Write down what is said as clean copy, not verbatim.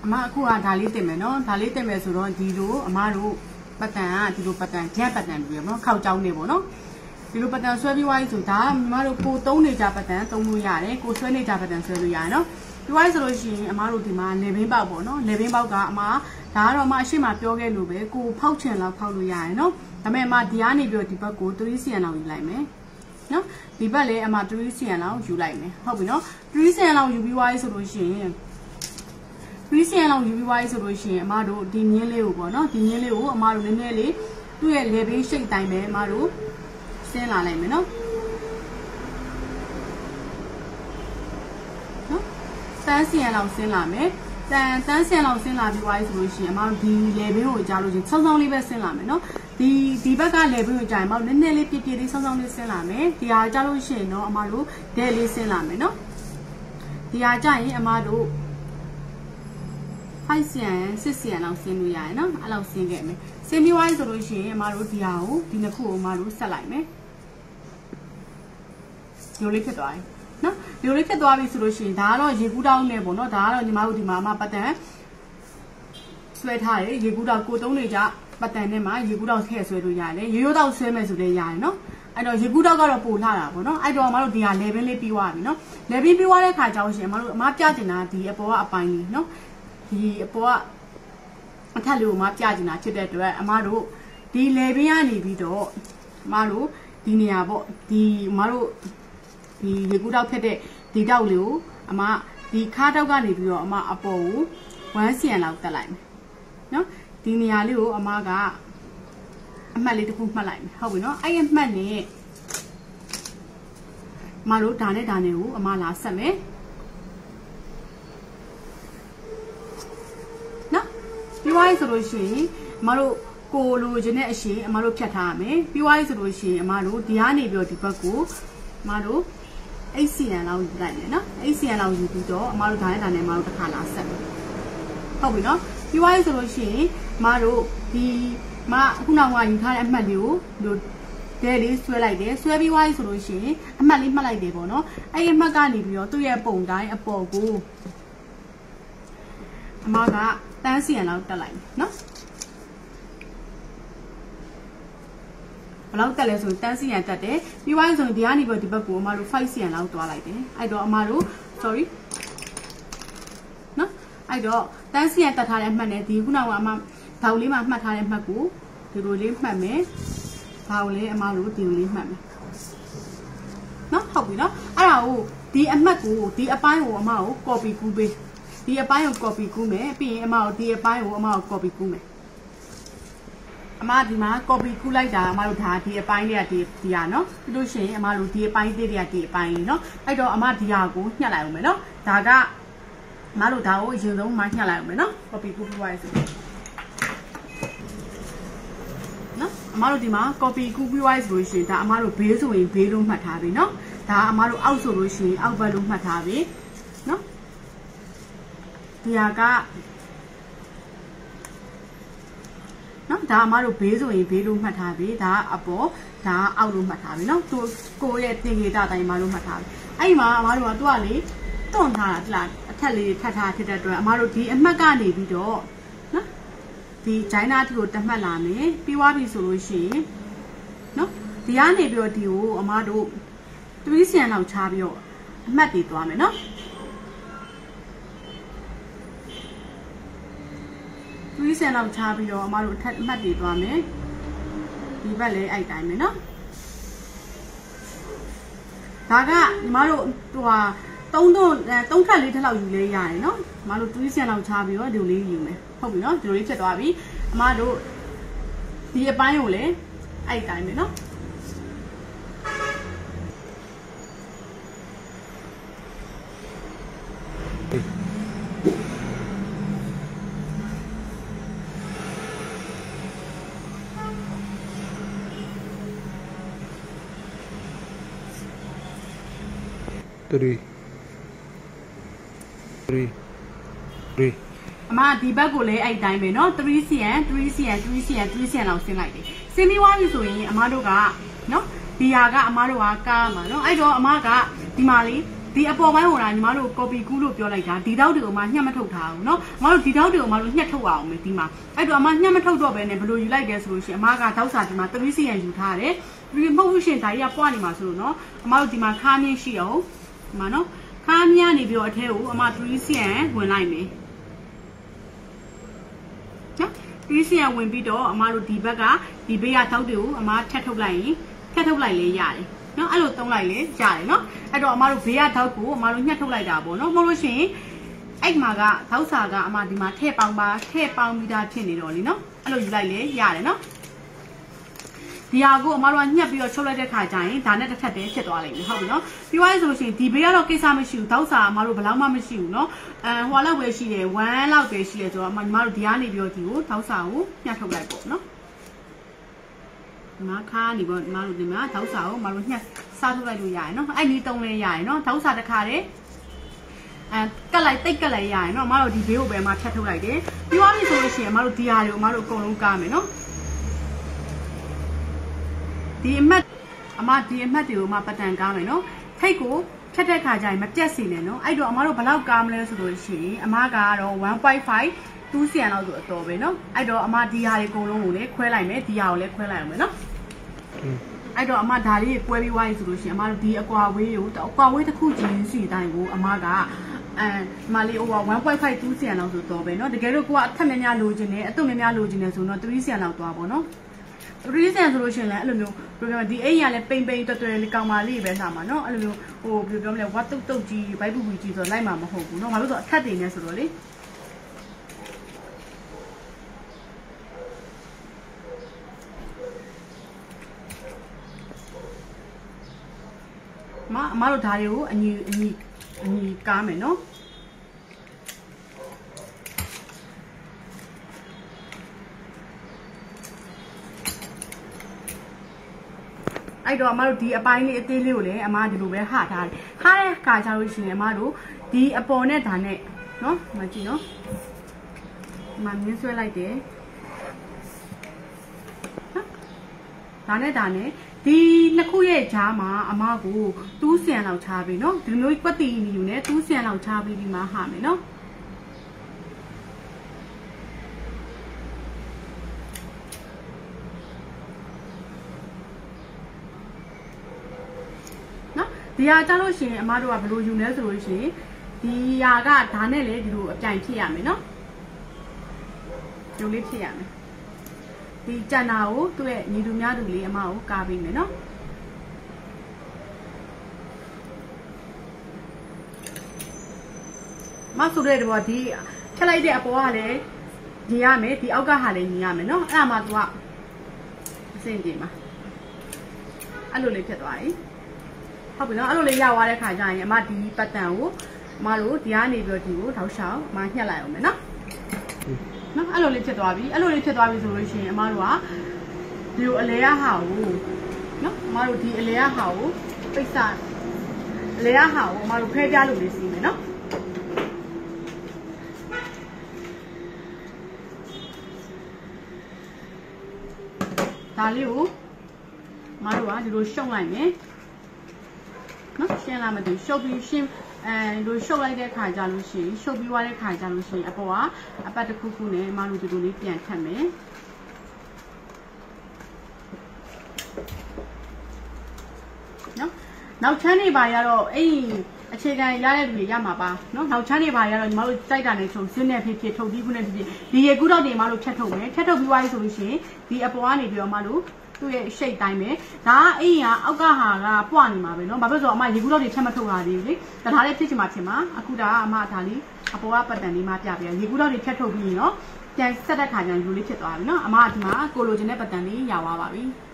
အမအခုကဒါလေးတင်မယ်နော်ဒါလေးတင်မယ်ဆိုတော့ဒီလိုအမတို့ပတ်တန်ကဒီလိုပတ်တန်ဂျက်ပတ်တန်ပြီးရနော်ခောက်ကြောင်းနေပေါ့နော်ဒီလိုပတ်တန်ဆွဲပြီးွားပြီဆိုတာအမတို့ကိုသုံးနေကြပတ်တန်သုံးလို့ရတယ်ကိုဆွဲနေကြပတ်တန်ဆွဲလို့ရတယ်နော်ပြီးွားဆိုလို့ရှိရင်အမတို့ဒီမှာလေဘင်းပေါက်ပေါ့နော်လေဘင်းပေါက်ကအမဒါကတော့အမအရှိမပြောခဲ့လို့ပဲကိုဖောက်ချင်လောက်ဖောက်လို့ရတယ်နော်ဒါပေမဲ့အမဒီကနေပြီးတော့ဒီဘက်ကို3 cm လောက်ယူလိုက်မယ်နော်ဒီဘက်လည်းအမ3 cm လောက်ယူလိုက်မယ်ဟုတ်ပြီနော်3 cm လောက်ယူပြီးွားဆိုလို့ရှိရင်3 cm လောက်ယူပြီးွားဆိုလို့ရှိရင်အမတို့ဒီမြင်းလေးကိုပေါ့နော်ဒီမြင်းလေးကိုအမတို့နည်းနည်းလေးသူ့ရဲ့လေဘင်းရှိတ်တိုင်းပဲအမတို့ဆင်းလာလိုက်မယ်နော်တန်းစီရန်လောက်ဆင်းလာမယ်တန်းစီရန်လောက်ဆင်းလာပြီးွားဆိုလို့ရှိရင်အမတို့ဒီလေဘင်းကိုကြားလို့ချင်းဆောင်းဆောင်းလေးပဲဆင်းလာမယ်နော်ဒီဘက်ကလေဘင်းကိုကြားရင်အမတို့နည်းနည်းလေးပြည့်ပြည့်လေးဆောင်းဆောင်းလေးဆင်းလာမယ်ဒီဟာကြားလို့ရှိရင်တော့အမတို့ဒဲလေးဆင်းလာမယ်နော်ဒီဟာကြားရင်အမတို့5 cm 6 cm လောက်ဆင်းလို့ရတယ်နော်အဲ့လောက်ဆင်းခဲ့မယ်ဆင်းပြီးွားဆိုလို့ရှိရင်အမတို့ဒီဟာကိုဒီနှစ်ခုကိုအမတို့ဆက်လိုက်မယ်ဒီလိုလေးဖြစ်သွားပြီနော်ဒီလိုလေးဖြစ်သွားပြီဆိုလို့ရှိရင်ဒါကတော့ရေကူးတောင်းနေပေါ့နော်ဒါကတော့ညီမတို့ဒီမှာအမပတ်တန်ဆွဲထားတယ်ရေကူးတောင်းကိုသုံးနေကြပတ်တန်နဲ့မှာရေကူးတောင်းထည့်ဆွဲလို့ရတယ်ရိုးရိုးတောင်းဆွဲမယ်ဆိုလည်းရတယ်နော်အဲ့တော့ရေကူးတောင်းကတော့ပို့လာတာပေါ့နော်အဲ့တော့အမတို့ဒီဟာ level လေးပြီးသွားပြီနော် level ပြီးသွားတဲ့ခါကျတော့ရှင်အမတို့အမပြကျင်တာဒီအပေါ်ကအပိုင်းလေးနော်ဒီအပေါ်ကအထက်လေးကိုမပြကျင်တာဖြစ်တဲ့အတွက်အမတို့ဒီ level ကနေပြီးတော့အမတို့ဒီနေရာပေါ့ဒီအမတို့ဒီရေကူးတောက်ဖြစ်တဲ့ဒီတောက်လေးကိုအမဒီခါတောက်ကနေပြီးတော့အမအပေါ်ကို1 cm လောက်တက်လိုက်မယ်နော်ဒီနေရာလေးကိုအမကအမှတ်လေးတစ်ခုမှတ်လိုက်မယ်ဟုတ်ပြီနော်အဲ့အမှတ်နဲ့အမတို့ဒါနဲ့ကိုအမလာဆက်မယ်နော်ပြီးသွားပြီဆိုလို့ရှိရင်အမတို့ကိုလိုချင်တဲ့အရှင်အမတို့ဖြတ်ထားရမယ်ပြီးသွားပြီဆိုလို့ရှိရင်အမတို့ဒီကနေပြီးတော့ဒီဘက်ကိုအမတို့8 cm လောက်ယူလိုက်မယ်နော်8 cm လောက်ယူပြီးတော့အမတို့ဒါနဲ့အမတို့တစ်ခါလာဆက်မယ်ဟုတ်ပြီနော်ပြီးသွားပြီဆိုလို့ရှိရင်အမတို့ဒီခုနကယူထားတဲ့အမှတ်လေးကိုလို့ဒဲလေးဆွဲလိုက်တယ်ဆွဲပြီးသွားပြီဆိုလို့ရှိရင်အမှတ်လေးမှတ်လိုက်တယ်ပေါ့နော်အဲ့ဒီအမှတ်ကနေပြီးတော့သူ့ရဲ့ပုံတိုင်းအပေါ်ကိုအမကတန်း cm လောက်တက်လိုက်မယ်နော်ဘယ်လောက်တက်လဲဆိုရင်တန်း cm တက်တယ်ပြီးသွားပြီဆိုရင်ဒီကနေပြီးဒီဘက်ကိုအမတို့5 cm လောက်တွားလိုက်တယ်အဲ့တော့အမတို့ sorry နော်အဲ့တော့တန်း cm တက်ထားတဲ့အမှတ်နဲ့ဒီခုနကအမဓာတ်လေးမှာမှတ်ထားတဲ့မှတ်ကိုဒီလိုလေးမှတ်မယ်ဒါကိုလည်းအမတို့ဒီလိုလေးမှတ်မယ်နော်ဟုတ်ပြီနော်အဲ့ဒါကိုဒီအမှတ်ကိုဒီအပိုင်းကိုအမကို copy ကူးပေးဒီအပိုင်းကို copy ကူးမယ်ပြီးရင်အမတို့ဒီအပိုင်းကိုအမကို copy ကူးမယ်အမဒီမှာ copy ကူးလိုက်တာအမတို့ဒါဒီအပိုင်းလေးကဒီဟာနော်ပြီးလို့ရှိရင်အမတို့ဒီအပိုင်းလေးတွေကဒီအပိုင်းလေးနော်အဲ့တော့အမဒီဟာကိုညှက်လိုက်အောင်မယ်နော်ဒါကအမတို့ဒါကိုအရင်ဆုံးမှညှက်လိုက်အောင်မယ်နော် copy ကူးပြီးသွားပြီဆိုနော်အမတို့ဒီမှာ copy ကူးပြီးသွားပြီဆိုလို့ရှိရင်ဒါအမတို့ဘေးဆိုရင်ဘေးလို့မှတ်ထားပြီနော်ဒါအမတို့အောက်ဆိုလို့ရှိရင်အောက်ဘက်လို့မှတ်ထားပြီနော်ဒီဟာကနော်ဒါအမတို့ဘေးဆိုရင်ဘေးလို့မှတ်ထားပြီဒါအပေါ်ဒါအောက်လို့မှတ်ထားပြီနော်သူကိုရဲ့တင်ကေတာတိုင်းမှာလို့မှတ်ထားပြီအဲ့ဒီမှာအမတို့ကသူကလေတွန့်ထားတာတလားအထက်လေးထပ်ထားဖြစ်တဲ့အတွက်အမတို့ဒီအမှတ်ကနေပြီးတော့နော်ဒီဂျိုင်းနာတီကိုတမှတ်လာမယ်ပြီးသွားပြီဆိုလို့ရှိရင်နော်ဒီကနေပြီးတော့ဒီကိုအမတို့3 cm လောက်ချပြီးတော့အမှတ်တွေသွားမယ်နော်3 cm လောက်ချပြီးတော့အမတို့အထက်အမှတ်တွေသွားမယ်ဒီဘက်လည်းအဲ့တိုင်းပဲနော်ဒါကညီမတို့ဟိုဟာ3ထပ်4ထပ်လောက်ယူလဲရတယ်နော်ညီမတို့3 cm လောက်ချပြီးတော့ဒီလိုလေးယူမယ်ဟုတ်ပြီနော်ဒီလိုလေးဖြစ်သွားပြီအမတို့ဒီအပိုင်းကိုလည်းအဲ့တိုင်းပဲနော်အမဒီဘက်ကိုလည်းအဲ့တိုင်းပဲเนาะ3 cm 3 cm 3 cm 3 cm လောက်ဆင်းလိုက်တယ်ဆင်းပြီးသွားပြီဆိုရင်အမတို့ကเนาะဒီဟာကအမတို့ကကားမှာเนาะအဲ့တော့အမကဒီမှာလေးဒီအပေါ်ပိုင်းဟိုတာညီမတို့ copy ကူးလို့ပြောလိုက်တာဒီတောက်တွေကိုမှညှက်မထုတ်ထားဘူးเนาะမတို့ဒီတောက်တွေကိုမှလို့ညှက်ထုတ်အောင်မယ်ဒီမှာအဲ့တော့အမညှက်မထုတ်တော့ဘဲနဲ့ဘယ်လိုယူလိုက်လဲဆိုလို့ရှိရင်အမကတောက်စာဒီမှာ3 cm ယူထားတယ်ပြီးမဟုတ်ဘူးရှင်ဒါကြီးကပွားနေမှာဆိုလို့เนาะအမတို့ဒီမှာခါးမြင့်ရှိအောင်ဒီမှာเนาะခါးမြင့်နေပြီးတော့အထဲကိုအမ3 cm ဝင်လိုက်မယ်နော်3 cm ဝင်ပြီးတော့အမတို့ဒီဘက်ကဒီဘေးကတောက်တွေကိုအမထက်ထုတ်လိုက်ရင်ထက်ထုတ်လိုက်လေရတယ်နော်အဲ့လိုသုံးလိုက်လေရတယ်နော်အဲ့တော့အမတို့ဘေးကတောက်ကိုအမတို့ညှက်ထုတ်လိုက်တာပေါ့နော်မဟုတ်လို့ရှိရင်အဲ့မှာကတောက်စာကအမဒီမှာထည့်ပေါင်းပြီးသားဖြစ်နေတော့လीနော်အဲ့လိုယူလိုက်လေရတယ်နော်ဒီဟာကိုအမတို့ကညှက်ပြီးတော့ချုပ်လိုက်တဲ့ခါကျရင်ဒါနဲ့တစ်ထပ်တည်းဖြစ်သွားလိမ့်မယ်ဟုတ်ပြီနော်ပြီးသွားပြီဆိုလို့ရှိရင်ဒီဘေးကတော့ကိစ္စမရှိဘူးတောက်စာအမတို့ဘယ်လောက်မှမရှိဘူးနော်ဟိုလောက်ပဲရှိတယ်1လောက်ပဲရှိတယ်ဆိုတော့ညီမတို့ဒီကနေပြီးတော့ဒီကိုတောက်စာကိုညှက်ထုတ်လိုက်ပေါ့နော်မခါနေပေါ့ညီမတို့ဒီမှာတောက်စာကိုမတို့ညှက်စားထုတ်လိုက်လို့ရတယ်နော်အဲ့ဒီတုံးလေးရတယ်နော်တောက်စာတစ်ခါတည်းကတ်လိုက်တိတ်ကတ်လိုက်ရတယ်နော်အမတို့ဒီဘေးကိုပဲအမဖြတ်ထုတ်လိုက်တယ်ပြီးသွားပြီဆိုလို့ရှိရင်အမတို့ဒီဟာတွေကိုအမတို့အကုန်လုံးကားမယ်နော်ဒီအမှတ်ဒီအမှတ်တွေကိုအမပတ်တန်ကားမယ်နော်ထိတ်ကိုဖြတ်တဲ့ခါကျရင်မပြတ်စေနဲ့နော်အဲ့တော့အမတို့ဘယ်လောက်ကားမလဲဆိုလို့ရှိရင်အမကတော့ 1.5 2 cm လောက်ဆိုအတော်ပဲနော်အဲ့တော့အမဒီဟာတွေအကုန်လုံးကိုလည်းခွဲလိုက်မယ်ဒီဟာကိုလည်းခွဲလိုက်အောင်မယ်နော်အဲ့တော့အမဒါလေးကွဲပြီးွားပြီဆိုလို့ရှိရင်အမတို့ဒီအကွာဝေးကိုအကွာဝေးတစ်ခုချင်းစီတိုင်းကိုအမကမလေး over 1.5 2 cm လောက်ဆိုတော့ပဲเนาะတကယ်လို့ကိုကအထက်များများလိုချင်တယ်အတုများများလိုချင်တယ်ဆိုတော့3 cm လောက်သွားပေါ့เนาะ3 cm ဆိုလို့ရှိရင်လည်းအဲ့လိုမျိုး program ဒီအိမ်ရလည်းပိန်တွယ်လေးကောင်းပါလိပဲစားမှာเนาะအဲ့လိုမျိုးဟိုဘယ်လိုပြောမလဲဝတ်တုတ်ကြီးဘိုက်ပူပူကြီးဆိုလိုက်မှာမဟုတ်ဘူးเนาะဘာလို့ဆိုအထက်တွေနဲ့ဆိုတော့လေအမတို့ဓာတ်တွေကိုအညီကားမယ်နော်အဲ့တော့အမတို့ဒီအပိုင်းလေးအသေးလေးကိုလည်းအမဒီလိုပဲဟာထားတယ်ဟားတဲ့ခါကျလို့ရှိရင်အမတို့ဒီအပေါ်နဲ့ဓာတ်နဲ့နော်မကြည့်နော်မမြင်းဆွဲလိုက်တယ်ဒါနဲ့ဒီနှစ်ခုရဲ့ဂျားမှာအမကို2 cm လောက်ချားပြီเนาะဒီမျိုးကွက်တီနီယူနဲ့2 cm လောက်ချားပြီးဒီမှာဟာမယ်เนาะဒီဟာကြလို့ရှိရင်အမတို့ကဘယ်လိုယူလဲဆိုလို့ရှိရင်ဒီဟာကဒါနဲ့လေဒီလိုအပြိုင်ဖြစ်ရမယ်เนาะဒီလိုလေးဖြစ်ရမယ်ဒီကြံတာကိုသူ့ရဲ့ညီသူများသူလေးအမကိုကားပေးမယ်နော်မဆိုတဲ့တော့ဒီဖြတ်လိုက်တဲ့အပေါ်ကလည်းညီရမယ်ဒီအောက်ကဟာလည်းညီရမယ်နော်အဲ့ဒါမှသူကအဆင်ပြေမှာအဲ့လိုလေးဖြစ်သွားပြီဟုတ်ပြီနော်အဲ့လိုလေးရသွားတဲ့ခါကျရင်အမဒီပတ်တန်ကိုအမတို့ဒီကနေပြီးတော့ဒီကိုထောက်ချောင်းအမညှက်လိုက်အောင်မယ်နော်နော်အဲ့လိုလေးဖြစ်သွားပြီဆိုလို့ရှိရင်အမတို့ကဒီလိုအလဲရဟာကိုနော်အမတို့ဒီအလဲရဟာကိုပိတ်စအလဲရဟာကိုအမတို့ဖဲပြားလို့လေးစီးမယ်နော်ဒါလေးကိုအမတို့ကဒီလိုရှုံလိုက်မယ်နော်ရှင်းလာမသိရှုပ်ပြီးရှင်းတို့ရှုပ်လိုက်တဲ့ခါကြလို့ရှိရင်ရှုပ်ပြီးွားတဲ့ခါကြလို့ရှိရင်အပေါ်ကအပတ်တစ်ခုခုနဲ့အမတို့ဒီလိုလေးပြန်ထပ်မယ်နော်နောက်ချမ်းနေပါရတော့အဲ့အခြေခံရတဲ့လူတွေရမှာပါနော်နောက်ချမ်းနေပါရတော့ညီမတို့စိုက်တာနဲ့ချုပ်စင်းနဲ့ဖြစ်ထုတ်ပြီးခုနဲ့ဖြစ်ဒီရေကူးတော့တွေအမတို့ဖြတ်ထုတ်မယ်ဖြတ်ထုတ်ပြီးွားပြီဆိုလို့ရှိရင်ဒီအပေါ်ကနေပြီးတော့အမတို့သူ့ရဲ့ရှိတ်တိုင်းပဲဒါကအိမ်ကအောက်ကဟာကပွားနေမှာပဲเนาะဘာဖြစ်လို့ဆိုတော့အမရေကူးတော့တွေချက်မထုတ်ရသေးဘူးလေဒါထားလေးဖြစ်ချင်မှာဖြစ်မှာအခုဒါကအမဒါလေးအပေါ်ကပတ်တန်လေးမှပြပြရေကူးတော့တွေဖြတ်ထုတ်ပြီးเนาะပြန်ဆက်တဲ့ခါကျရင်လူလေးဖြစ်သွားပြီเนาะအမဒီမှာကိုလိုချင်တဲ့ပတ်တန်လေးရသွားပါပြီ